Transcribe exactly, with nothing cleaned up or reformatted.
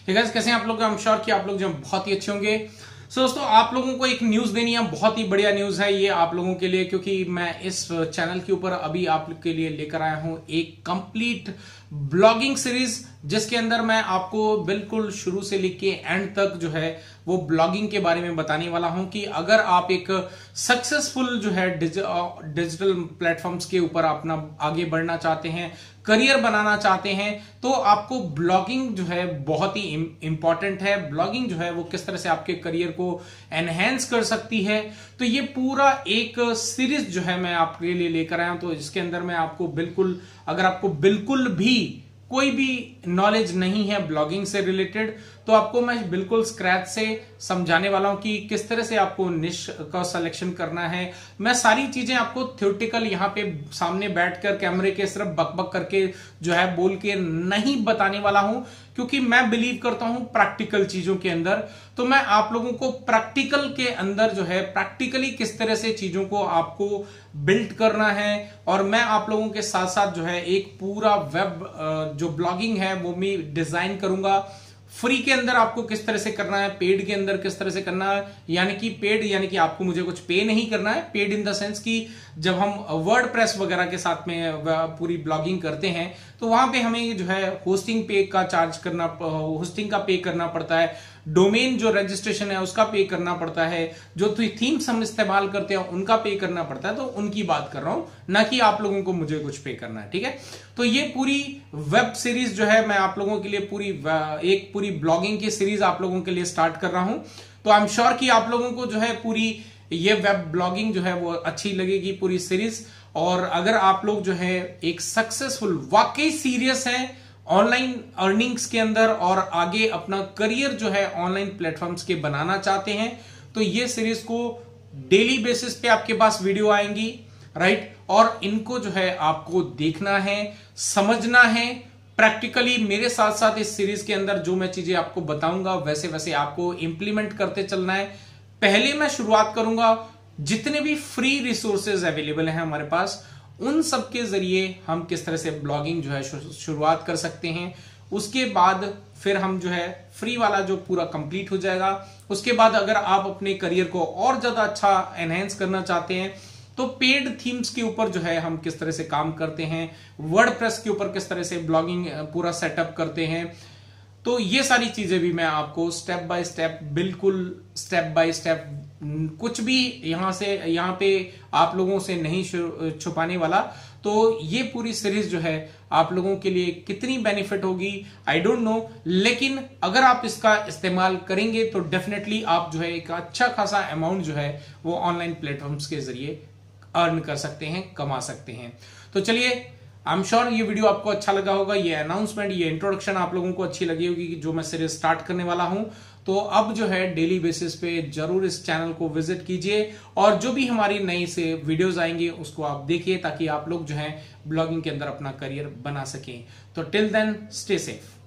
Hey guys, कैसे हैं आप लोग? आई एम श्योर कि आप लोग जो बहुत ही अच्छे होंगे। सो so, दोस्तों, आप लोगों को एक न्यूज देनी है, बहुत ही बढ़िया न्यूज है ये आप लोगों के लिए, क्योंकि मैं इस चैनल के ऊपर अभी आप लोग के लिए लेकर आया हूं एक कंप्लीट ब्लॉगिंग सीरीज, जिसके अंदर मैं आपको बिल्कुल शुरू से लेके एंड तक जो है वो ब्लॉगिंग के बारे में बताने वाला हूं कि अगर आप एक सक्सेसफुल जो है डिजिटल प्लेटफॉर्म्स के ऊपर अपना आगे बढ़ना चाहते हैं, करियर बनाना चाहते हैं, तो आपको ब्लॉगिंग जो है बहुत ही इंपॉर्टेंट है। ब्लॉगिंग जो है वो किस तरह से आपके करियर को एनहेंस कर सकती है, तो ये पूरा एक सीरीज जो है मैं आपके लिए लेकर आया हूं। तो इसके अंदर मैं आपको बिल्कुल, अगर आपको बिल्कुल भी कोई भी नॉलेज नहीं है ब्लॉगिंग से रिलेटेड, तो आपको मैं बिल्कुल स्क्रैच से समझाने वाला हूं कि किस तरह से आपको निश का सिलेक्शन करना है। मैं सारी चीजें आपको थ्योरेटिकल यहाँ पे सामने बैठकर कैमरे के सिर्फ बकबक करके जो है बोल के नहीं बताने वाला हूं, क्योंकि मैं बिलीव करता हूं प्रैक्टिकल चीजों के अंदर। तो मैं आप लोगों को प्रैक्टिकल के अंदर जो है प्रैक्टिकली किस तरह से चीजों को आपको बिल्ड करना है, और मैं आप लोगों के साथ साथ जो है एक पूरा वेब जो ब्लॉगिंग है वो मैं डिजाइन करूंगा। फ्री के अंदर आपको किस तरह से करना है, पेड के अंदर किस तरह से करना है, यानी कि पेड यानी कि आपको मुझे कुछ पे नहीं करना है। पेड इन द सेंस कि जब हम वर्डप्रेस वगैरह के साथ में पूरी ब्लॉगिंग करते हैं तो वहां पे हमें जो है होस्टिंग पे का चार्ज करना, होस्टिंग का पे करना पड़ता है, डोमेन जो रजिस्ट्रेशन है उसका पे करना पड़ता है, जो थीम्स हम इस्तेमाल करते हैं उनका पे करना पड़ता है। तो उनकी बात कर रहा हूं, ना कि आप लोगों को मुझे कुछ पे करना है, ठीक है। तो ये पूरी वेब सीरीज जो है मैं आप लोगों के लिए पूरी एक पूरी ब्लॉगिंग की सीरीज आप लोगों के लिए स्टार्ट कर रहा हूं। तो आई एम श्योर कि आप लोगों को जो है पूरी ये वेब ब्लॉगिंग जो है वो अच्छी लगेगी, पूरी सीरीज। और अगर आप लोग जो है एक सक्सेसफुल, वाकई सीरियस हैं ऑनलाइन अर्निंग्स के अंदर और आगे अपना करियर जो है ऑनलाइन प्लेटफॉर्म्स के बनाना चाहते हैं, तो ये सीरीज को डेली बेसिस पे आपके पास वीडियो आएंगी, राइट। और इनको जो है आपको देखना है, समझना है प्रैक्टिकली। मेरे साथ साथ इस सीरीज के अंदर जो मैं चीजें आपको बताऊंगा वैसे वैसे आपको इंप्लीमेंट करते चलना है। पहले मैं शुरुआत करूंगा जितने भी फ्री रिसोर्सेज अवेलेबल हैं हमारे पास, उन सब के जरिए हम किस तरह से ब्लॉगिंग जो है शुरुआत कर सकते हैं। उसके बाद फिर हम जो है फ्री वाला जो पूरा कंप्लीट हो जाएगा। उसके बाद अगर आप अपने करियर को और ज्यादा अच्छा एनहेंस करना चाहते हैं तो पेड थीम्स के ऊपर जो है हम किस तरह से काम करते हैं, वर्डप्रेस के ऊपर किस तरह से ब्लॉगिंग पूरा सेटअप करते हैं, तो ये सारी चीजें भी मैं आपको स्टेप बाय स्टेप, बिल्कुल स्टेप बाय स्टेप, कुछ भी यहां से यहां पे आप लोगों से नहीं छुपाने वाला। तो ये पूरी सीरीज जो है आप लोगों के लिए कितनी बेनिफिट होगी आई डोंट नो, लेकिन अगर आप इसका इस्तेमाल करेंगे तो डेफिनेटली आप जो है एक अच्छा खासा अमाउंट जो है वो ऑनलाइन प्लेटफॉर्म्स के जरिए अर्न कर सकते हैं, कमा सकते हैं। तो चलिए, आई एम श्योर ये वीडियो आपको अच्छा लगा होगा, ये अनाउंसमेंट, ये इंट्रोडक्शन आप लोगों को अच्छी लगी होगी कि जो मैं सीरीज स्टार्ट करने वाला हूं। तो अब जो है डेली बेसिस पे जरूर इस चैनल को विजिट कीजिए, और जो भी हमारी नई से वीडियोस आएंगे उसको आप देखिए, ताकि आप लोग जो है ब्लॉगिंग के अंदर अपना करियर बना सकें। तो टिल देन, स्टे सेफ।